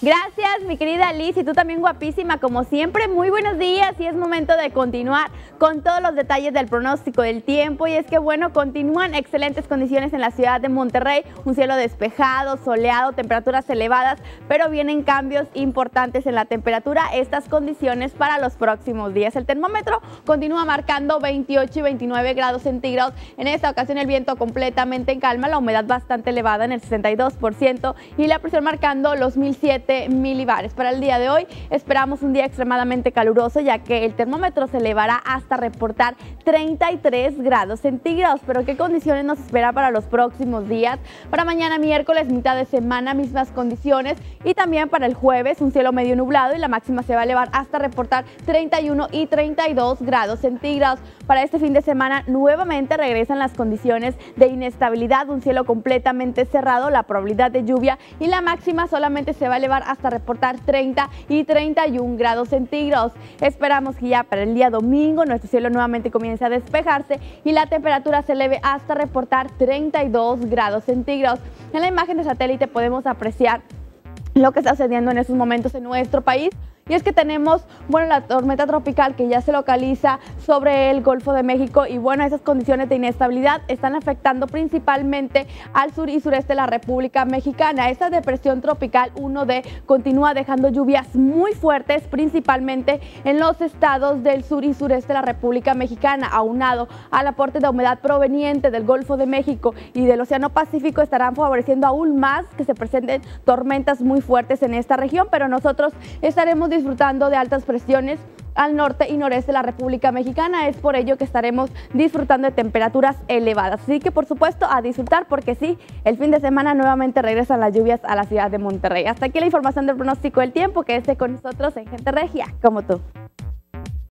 Gracias, mi querida Liz, y tú también guapísima, como siempre. Muy buenos días y es momento de continuar con todos los detalles del pronóstico del tiempo. Y es que, bueno, continúan excelentes condiciones en la ciudad de Monterrey, un cielo despejado, soleado, temperaturas elevadas, pero vienen cambios importantes en la temperatura, estas condiciones para los próximos días. El termómetro continúa marcando 28 y 29 grados centígrados. En esta ocasión el viento completamente en calma, la humedad bastante elevada en el 62% y la presión marcando los 1007 milibares. Para el día de hoy esperamos un día extremadamente caluroso, ya que el termómetro se elevará hasta reportar 33 grados centígrados. Pero ¿qué condiciones nos espera para los próximos días? Para mañana miércoles, mitad de semana, mismas condiciones, y también para el jueves un cielo medio nublado y la máxima se va a elevar hasta reportar 31 y 32 grados centígrados. Para este fin de semana nuevamente regresan las condiciones de inestabilidad, un cielo completamente cerrado, la probabilidad de lluvia y la máxima solamente se va a elevar hasta reportar 30 y 31 grados centígrados. Esperamos que ya para el día domingo nuestro cielo nuevamente comience a despejarse y la temperatura se eleve hasta reportar 32 grados centígrados. En la imagen de satélite podemos apreciar lo que está sucediendo en estos momentos en nuestro país. Y es que tenemos, bueno, la tormenta tropical que ya se localiza sobre el Golfo de México y, bueno, esas condiciones de inestabilidad están afectando principalmente al sur y sureste de la República Mexicana. Esta depresión tropical 1D continúa dejando lluvias muy fuertes, principalmente en los estados del sur y sureste de la República Mexicana, aunado al aporte de humedad proveniente del Golfo de México y del Océano Pacífico, estarán favoreciendo aún más que se presenten tormentas muy fuertes en esta región, pero nosotros estaremos disfrutando de altas presiones al norte y noreste de la República Mexicana. Es por ello que estaremos disfrutando de temperaturas elevadas. Así que, por supuesto, a disfrutar, porque sí, el fin de semana nuevamente regresan las lluvias a la ciudad de Monterrey. Hasta aquí la información del pronóstico del tiempo. Quédese con nosotros en Gente Regia, como tú.